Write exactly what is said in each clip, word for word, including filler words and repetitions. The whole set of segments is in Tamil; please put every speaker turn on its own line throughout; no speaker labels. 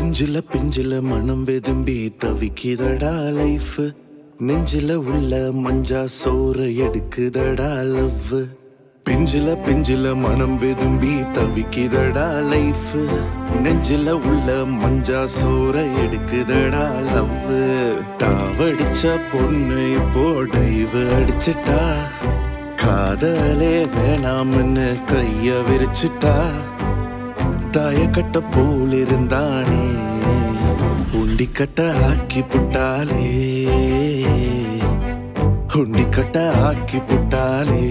பிஞ்சில பிஞ்சில மனம் வெதும்பி தவிக்குதடா லைஃப். நெஞ்சில உள்ள மஞ்சா சோற எடுக்குதடா லவ். பிஞ்சில பிஞ்சில மனம் வெதும்பி தவிக்குதடா லைஃப். நெஞ்சில உள்ள மஞ்சா சோற எடுக்குதடா லவ். தாவடிச்ச பொண்ணு இப்போ டைவ் அடிச்சிட்டா. காதலே வேணாம்னு கைய விரிச்சிட்டா. தாயக்கட்ட போல் இருந்தானே உண்டிக்கட்ட ஆக்கி புட்டாலே. உண்டிக்கட்ட ஆக்கி புட்டாலே.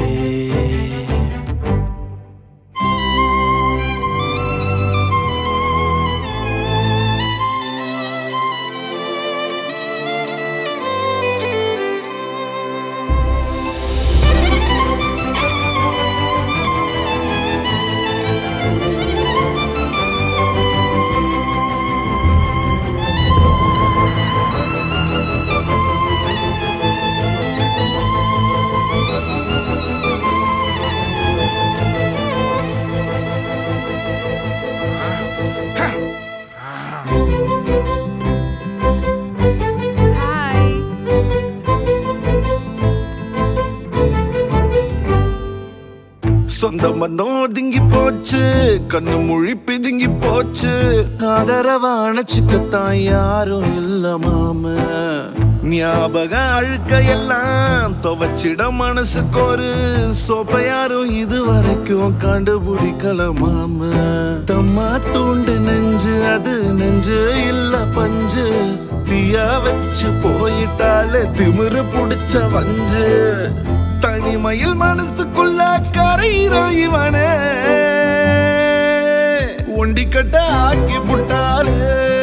சொந்த பந்தம் ஒதுங்கி போச்சு, கண்ணு மொழி பிதுங்கி போச்சு. ஆதரவான சிக்கத்தான் யாரும் இல்ல மாம. ஞாபக அழுக்க எல்லாம் துவச்சிட மனசுக்கு ஒரு சோப்ப யாரும் இது வரைக்கும் கண்டுபிடிக்கல மாம. தம்மா தூண்டு நெஞ்சு அது நெஞ்சு இல்ல பஞ்சு. தீயா வச்சு போயிட்டாலே திமிரு புடிச்ச வஞ்சு. தனிமையில் மனசுக்குள்ள கரையிறான் இவனே. ஒண்டிக்கட்ட ஆக்கி புட்டாலே.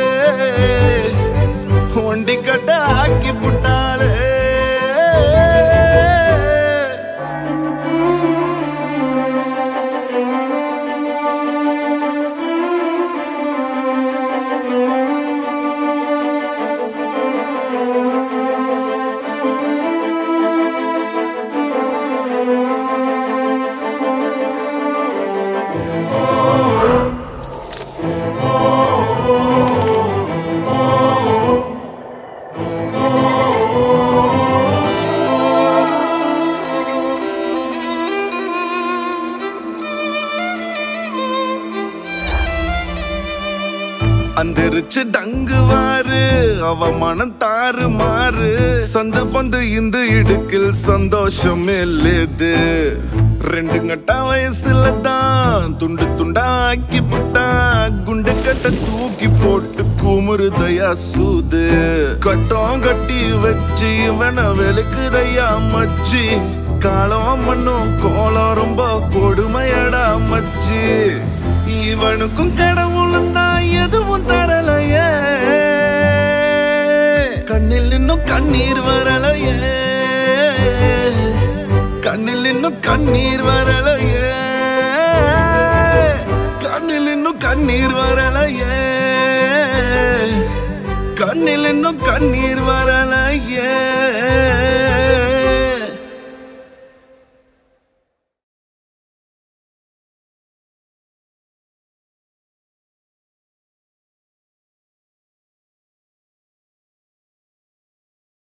ஒண்டிக்கட்ட ஆக்கி புட்டாலே. அந்தரிச்சு டங்குவாரு அவ மனம் தாறு மாறு. சந்து பந்து இந்த இடுக்கில் சந்தோஷம் இல்லது. ரெண்டு கட்ட வயசுல தான் துண்டு துண்டா ஆக்கி புட்டா. குண்டு கட்ட தூக்கி போட்டு குமுறுதையா சூது. கட்டம் கட்டி வச்சு இவன வெளுக்குதையா மச்சி. காலம் மண்ணும் கோலம் ரொம்ப கொடுமையடா மச்சி. இவனுக்கும் கடவுளும் தான் எதுவும் தரலையே. கண்ணில் இன்னும் கண்ணீர் வரலையே. கண்ணில் இன்னும் கண்ணீர் வரலையே. கண்ணில் இன்னும் கண்ணீர் வரலையே. கண்ணில் இன்னும் கண்ணீர் வரலையே.